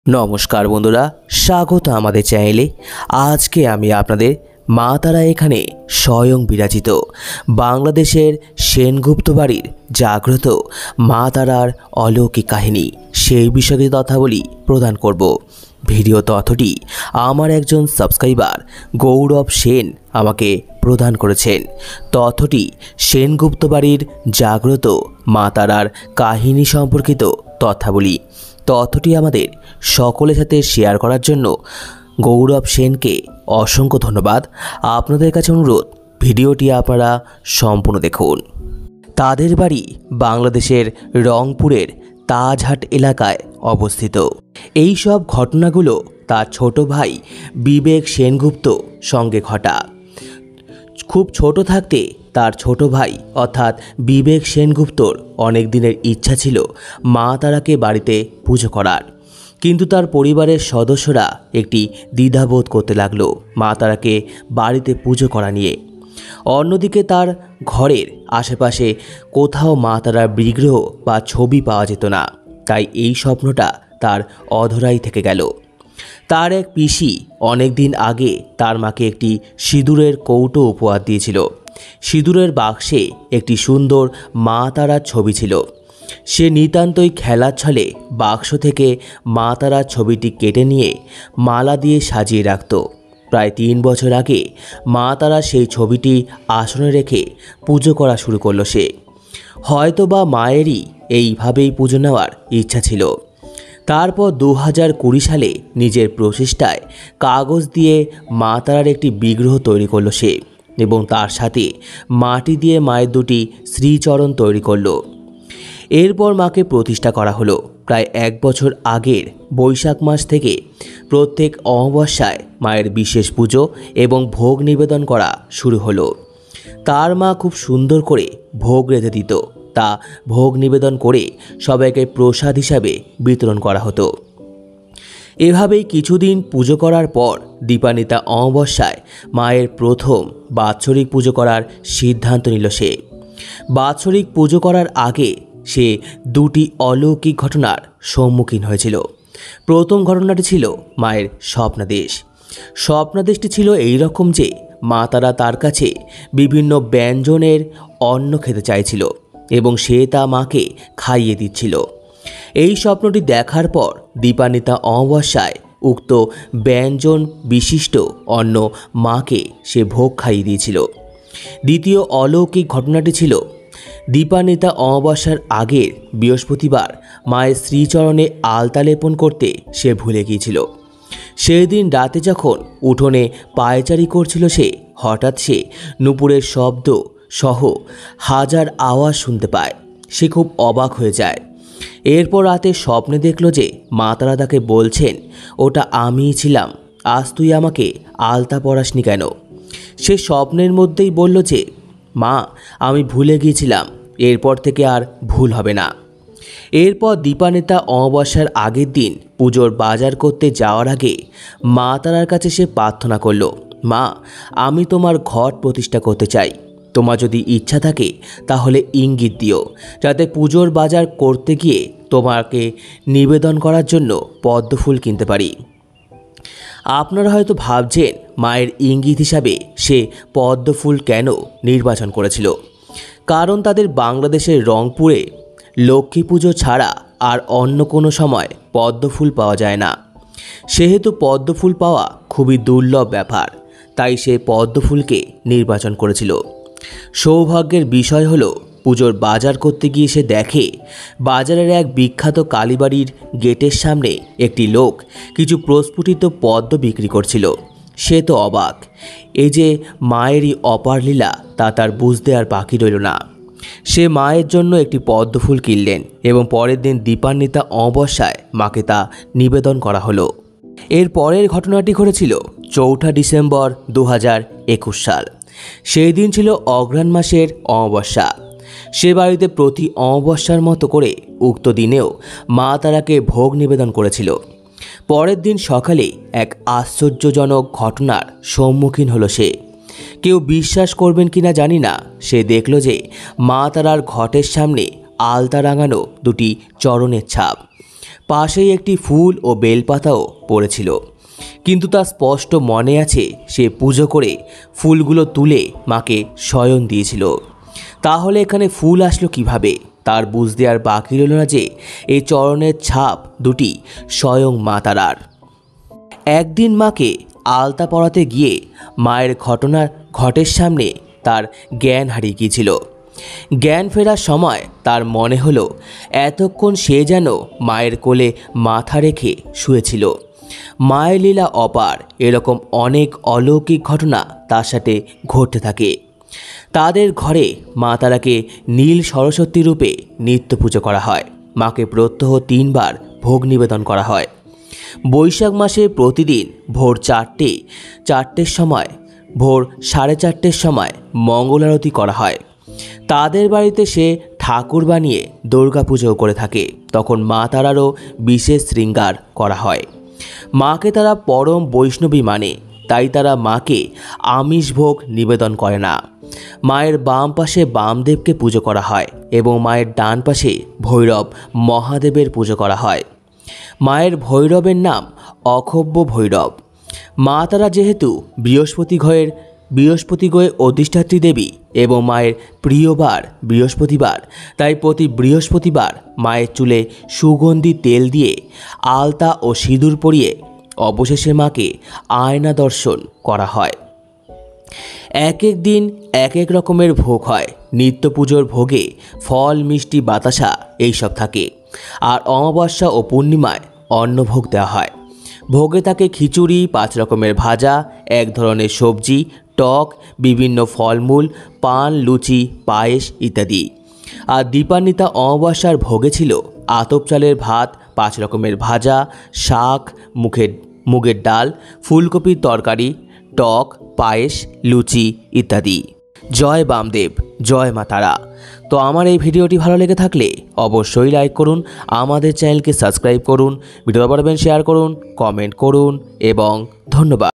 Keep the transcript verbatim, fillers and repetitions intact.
নমস্কার বন্ধুরা, স্বাগত আমাদের চ্যানেলে। আজকে আমি আপনাদের মা তারা এখানে স্বয়ং বিরাজিত বাংলাদেশের সেনগুপ্ত বাড়ির জাগ্রত মা তারার অলৌকিক কাহিনী সেই বিষয়ে তথ্যাবলী প্রদান করব। ভিডিও তথ্যটি আমার একজন সাবস্ক্রাইবার গৌরব সেন আমাকে প্রদান করেছেন। তথ্যটি সেনগুপ্ত বাড়ির জাগ্রত মা তারার কাহিনী সম্পর্কিত তথ্যাবলী। তথ্যটি আমাদের সকলের সাথে শেয়ার করার জন্য গৌরব সেনকে অসংখ্য ধন্যবাদ। আপনাদের কাছে অনুরোধ, ভিডিওটি আপনারা সম্পূর্ণ দেখুন। তাদের বাড়ি বাংলাদেশের রংপুরের তাজহাট এলাকায় অবস্থিত। এই সব ঘটনাগুলো তার ছোট ভাই বিবেক সেনগুপ্ত সঙ্গে ঘটা। খুব ছোট থাকতে তার ছোট ভাই অর্থাৎ বিবেক সেনগুপ্তর অনেক দিনের ইচ্ছা ছিল মা তারাকে বাড়িতে পুজো করার, কিন্তু তার পরিবারের সদস্যরা একটি দ্বিধাবোধ করতে লাগলো মা তারাকে বাড়িতে পুজো করা নিয়ে। অন্যদিকে তার ঘরের আশেপাশে কোথাও মা তারার বিগ্রহ বা ছবি পাওয়া যেত না, তাই এই স্বপ্নটা তার অধরাই থেকে গেল। তার এক পিসি অনেক দিন আগে তার মাকে একটি সিঁদুরের কৌটো উপহার দিয়েছিল। সিঁদুরের বাক্সে একটি সুন্দর মা তারার ছবি ছিল। সে নিতান্তই খেলার ছলে বাক্স থেকে মা তারার ছবিটি কেটে নিয়ে মালা দিয়ে সাজিয়ে রাখত। প্রায় তিন বছর আগে মা তারা সেই ছবিটি আসনে রেখে পুজো করা শুরু করলো সে। হয়তো বা মায়েরই এইভাবেই পুজো নেওয়ার ইচ্ছা ছিল। তারপর দু হাজার কুড়ি সালে নিজের প্রচেষ্টায় কাগজ দিয়ে মা তারার একটি বিগ্রহ তৈরি করলো সে এবং তার সাথে মাটি দিয়ে মায়ের দুটি শ্রীচরণ তৈরি করলো। এরপর মাকে প্রতিষ্ঠা করা হলো। প্রায় এক বছর আগের বৈশাখ মাস থেকে প্রত্যেক অমাবস্যায় মায়ের বিশেষ পুজো এবং ভোগ নিবেদন করা শুরু হলো। তার মা খুব সুন্দর করে ভোগ রেঁধে দিত, তা ভোগ নিবেদন করে সবাইকে প্রসাদ হিসাবে বিতরণ করা হতো। এভাবেই কিছুদিন পুজো করার পর দীপান্বিতা অমাবস্যায় মায়ের প্রথম বাৎসরিক পুজো করার সিদ্ধান্ত নিল সে। বাৎসরিক পুজো করার আগে সে দুটি অলৌকিক ঘটনার সম্মুখীন হয়েছিল। প্রথম ঘটনাটি ছিল মায়ের স্বপ্নাদেশ। স্বপ্নাদেশটি ছিল এই রকম যে মা তারা তার কাছে বিভিন্ন ব্যঞ্জনের অন্ন খেতে চাইছিল এবং সে তা মাকে খাইয়ে দিচ্ছিল। এই স্বপ্নটি দেখার পর দীপান্বিতা অমাবস্যায় উক্ত ব্যঞ্জন বিশিষ্ট অন্ন মাকে সে ভোগ খাইয়ে দিয়েছিল। দ্বিতীয় অলৌকিক ঘটনাটি ছিল দীপান্বিতা অমাবস্যার আগের বৃহস্পতিবার মায়ের শ্রীচরণে আলতা লেপন করতে সে ভুলে গিয়েছিল। সেই দিন রাতে যখন উঠোনে পায়চারি করছিল সে, হঠাৎ সে নুপুরের শব্দ সহ হাজার আওয়াজ শুনতে পায়। সে খুব অবাক হয়ে যায়। এরপর রাতে স্বপ্নে দেখল যে মা তারা তাকে বলছেন, ওটা আমিই ছিলাম, আজ তুই আমাকে আলতা পরাসনি কেন? সে স্বপ্নের মধ্যেই বলল যে মা, আমি ভুলে গিয়েছিলাম, এরপর থেকে আর ভুল হবে না। এরপর দীপান্বিতা অমাবস্যার আগের দিন পুজোর বাজার করতে যাওয়ার আগে মা তারার কাছে সে প্রার্থনা করল, মা, আমি তোমার ঘট প্রতিষ্ঠা করতে চাই। তোমার যদি ইচ্ছা থাকে তাহলে ইঙ্গিত দিও, যাতে পুজোর বাজার করতে গিয়ে তোমাকে নিবেদন করার জন্য পদ্মফুল কিনতে পারি। আপনারা হয়তো ভাবছেন মায়ের ইঙ্গিত হিসাবে সে পদ্মফুল কেন নির্বাচন করেছিল। কারণ তাদের বাংলাদেশের রংপুরে লক্ষ্মী পুজো ছাড়া আর অন্য কোনো সময় পদ্মফুল পাওয়া যায় না। সেহেতু পদ্মফুল পাওয়া খুবই দুর্লভ ব্যাপার, তাই সে পদ্মফুলকে নির্বাচন করেছিল। সৌভাগ্যের বিষয় হলো পুজোর বাজার করতে গিয়ে সে দেখে বাজারের এক বিখ্যাত কালীবাড়ির গেটের সামনে একটি লোক কিছু প্রস্ফুটিত পদ্ম বিক্রি করছিল। সে তো অবাক। এই যে মায়েরই অপার লীলা, তা তার বুঝতে আর বাকি রইল না। সে মায়ের জন্য একটি পদ্মফুল কিনলেন এবং পরের দিন দীপান্বিতা অমাবস্যায় মাকে তা নিবেদন করা হলো। এর পরের ঘটনাটি ঘটেছিল চৌঠা ডিসেম্বর দু হাজার একুশ সাল। সেই দিন ছিল অঘ্রাণ মাসের অমাবস্যা। সে বাড়িতে প্রতি অমাবস্যার মতো করে উক্ত দিনেও মা তারাকে ভোগ নিবেদন করেছিল। পরের দিন সকালে এক আশ্চর্যজনক ঘটনার সম্মুখীন হলো সে। কেউ বিশ্বাস করবেন কিনা জানি না, সে দেখল যে মা তারার ঘটের সামনে আলতা রাঙানো দুটি চরণের ছাপ। পাশেই একটি ফুল ও বেলপাতাও পড়েছিল, কিন্তু তার স্পষ্ট মনে আছে সে পুজো করে ফুলগুলো তুলে মাকে শয়ন দিয়েছিল। তাহলে এখানে ফুল আসলো কিভাবে? তার বুঝতে আর বাকি রইল না যে এই চরণের ছাপ দুটি স্বয়ং মা তারার। একদিন মাকে আলতা পরাতে গিয়ে মায়ের ঘটনার ঘটের সামনে তার জ্ঞান হারিয়ে গিয়েছিল। জ্ঞান ফেরার সময় তার মনে হলো এতক্ষণ সে যেন মায়ের কোলে মাথা রেখে শুয়েছিল। মায়ের লীলা অপার, এরকম অনেক অলৌকিক ঘটনা তার সাথে ঘটতে থাকে। তাদের ঘরে মা তারাকে নীল সরস্বতী রূপে নিত্য পুজো করা হয়। মাকে প্রত্যহ তিনবার ভোগ নিবেদন করা হয়। বৈশাখ মাসে প্রতিদিন ভোর চারটে চারটের সময় ভোর সাড়ে চারটের সময় মঙ্গল আরতি করা হয়। তাদের বাড়িতে সে ঠাকুর বানিয়ে দুর্গা পুজো করে থাকে। তখন মা তারারও বিশেষ শৃঙ্গার করা হয়। মাকে তারা পরম বৈষ্ণবী মানে, তাই তারা মাকে আমিষ ভোগ নিবেদন করে না। মায়ের বাম পাশে বামদেবকে পুজো করা হয় এবং মায়ের ডান পাশে ভৈরব মহাদেবের পুজো করা হয়। মায়ের ভৈরবের নাম অক্ষব্য ভৈরব। মা তারা যেহেতু বৃহস্পতি গ্রহের বৃহস্পতি গ্রহের অধিষ্ঠাত্রী দেবী এবং মায়ের প্রিয়বার বৃহস্পতিবার, তাই প্রতি বৃহস্পতিবার মায়ের চুলে সুগন্ধি তেল দিয়ে আলতা ও সিঁদুর পরিয়ে অবশেষে মাকে আয়না দর্শন করা হয়। এক এক দিন এক এক রকমের ভোগ হয়। নিত্য পুজোর ভোগে ফল, মিষ্টি, বাতাসা এইসব থাকে। আর অমাবস্যা ও পূর্ণিমায় অন্নভোগ দেওয়া হয়। ভোগে থাকে খিচুড়ি, পাঁচ রকমের ভাজা, এক ধরনের সবজি, টক, বিভিন্ন ফলমূল, পান, লুচি, পায়েস ইত্যাদি। আর দীপান্বিতা অমাবস্যার ভোগে ছিল আতপ চালের ভাত, পাঁচ রকমের ভাজা, শাক, মুখের মুগের ডাল, ফুলকপির তরকারি, টক, পায়েস, লুচি ইত্যাদি। জয় বামদেব, জয় মা তারা। তো আমার এই ভিডিওটি ভালো লেগে থাকলে অবশ্যই লাইক করুন, আমাদের চ্যানেলকে সাবস্ক্রাইব করুন, ভিডিও পারবেন শেয়ার করুন, কমেন্ট করুন এবং ধন্যবাদ।